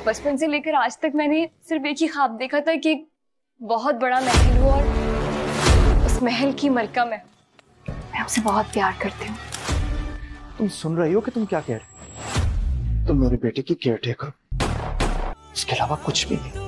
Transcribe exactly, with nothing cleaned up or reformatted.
बचपन से लेकर आज तक मैंने सिर्फ एक ही ख्वाब देखा था कि बहुत बड़ा महल हो और उस महल की मलका मैं मैं आपसे बहुत प्यार करती हूँ। तुम सुन रही हो कि तुम क्या कह रहे हो? तुम मेरे बेटे की केयर टेकर, इसके अलावा कुछ भी नहीं।